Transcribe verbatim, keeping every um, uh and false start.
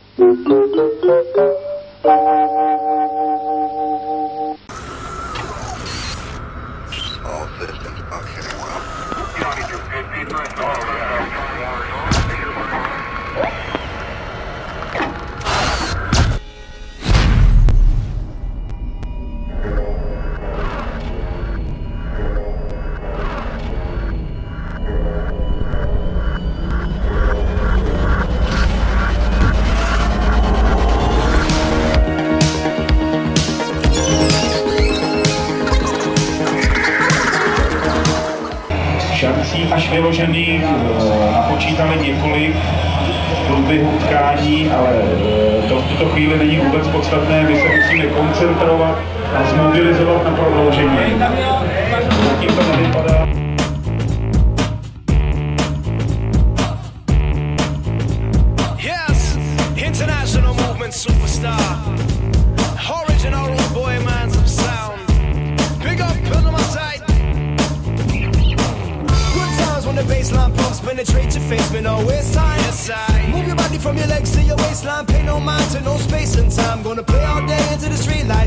Šancí až vyložených napočítali několik v průběhu utkání, ale to v tuto chvíli není vůbec podstatné. My se musíme koncentrovat a zmobilizovat na prodloužení. Zatím to nevypadá. Yes, international movement superstar. Original rude boy man's of sound. Big up, put on my side. When the baseline pumps penetrate your face, man, no waste time. Yes, I move your body from your legs to your waistline. Pay no mind to no space and time. Gonna play all day into the street light.